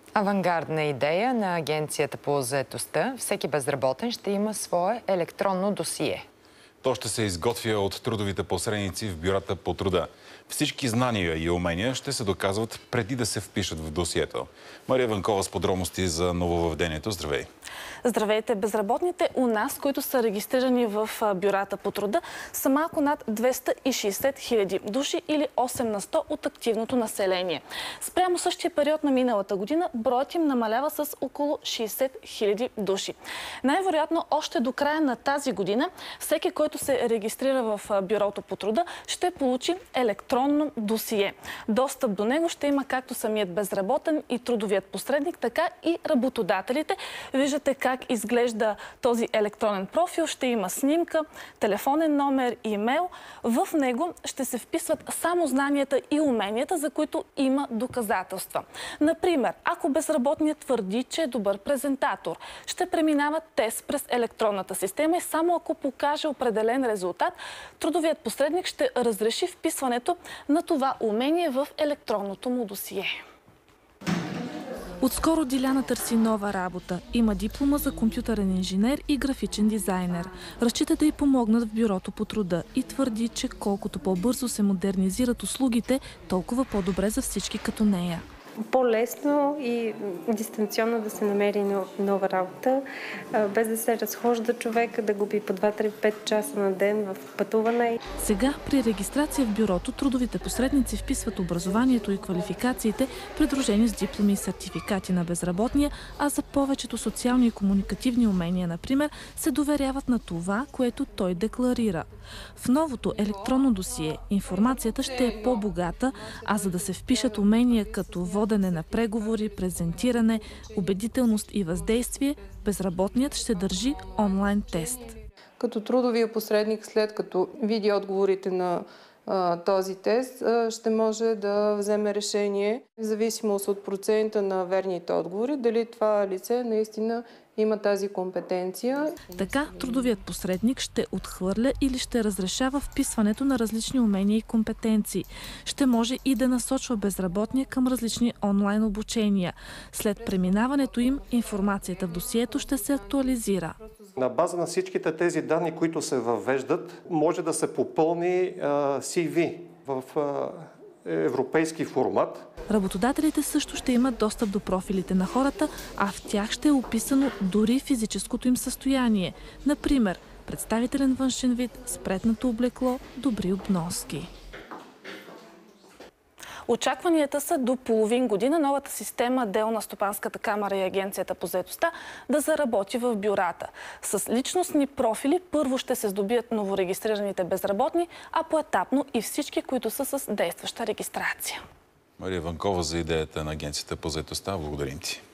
Авангардна идея на Агенцията по заетостта. Всеки безработен ще има свое електронно досие. То ще се изготвя от трудовите посредници в бюрата по труда. Всички знания и умения ще се доказват преди да се впишат в досието. Мария Ванкова с подробности за нововъведението. Здравей! Здравейте! Безработните у нас, които са регистрирани в бюрата по труда, са малко над 260 хиляди души или 8 на 100 от активното население. Спрямо същия период на миналата година, броят им намалява с около 60 хиляди души. Най-вероятно, още до края на тази година, всеки, който се регистрира в бюрото по труда, ще получи електронно досие. Достъп до него ще има както самият безработен и трудовият посредник, така и работодателите. Виждате как изглежда този електронен профил. Ще има снимка, телефонен номер, имейл. В него ще се вписват само знанията и уменията, за които има доказателства. Например, ако безработният твърди, че е добър презентатор, ще преминава тест през електронната система и само ако покаже определен резултат, трудовият посредник ще разреши вписването на това умение в електронното му досие. Отскоро Диляна търси нова работа. Има диплома за компютърен инженер и графичен дизайнер. Разчита да й помогнат в бюрото по труда и твърди, че колкото по-бързо се модернизират услугите, толкова по-добре за всички като нея. По-лесно и дистанционно да се намери нова работа, без да се разхожда човек, да губи по 2-3-5 часа на ден в пътуване. Сега при регистрация в бюрото трудовите посредници вписват образованието и квалификациите, придружени с дипломи и сертификати на безработния, а за повечето социални и комуникативни умения, например, се доверяват на това, което той декларира. В новото електронно досие информацията ще е по-богата, а за да се впишат умения като водене на преговори, презентиране, убедителност и въздействие, безработният ще държи онлайн тест. Като трудовия посредник, след като види отговорите на този тест, ще може да вземе решение, в зависимост от процента на верните отговори, дали това лице наистина има тази компетенция. Така трудовият посредник ще отхвърля или ще разрешава вписването на различни умения и компетенции. Ще може и да насочва безработния към различни онлайн обучения. След преминаването им, информацията в досието ще се актуализира. На база на всичките тези данни, които се въвеждат, може да се попълни CV в европейски формат. Работодателите също ще имат достъп до профилите на хората, а в тях ще е описано дори физическото им състояние. Например, представителен външен вид, спретнато облекло, добри обноски. Очакванията са до половин година новата система ДЕО на Стопанската камара и Агенцията по заетостта да заработи в бюрата. С личностни профили първо ще се здобият новорегистрираните безработни, а поетапно и всички, които са с действаща регистрация. Мария Ванкова за идеята на Агенцията по заетостта. Благодарим ти.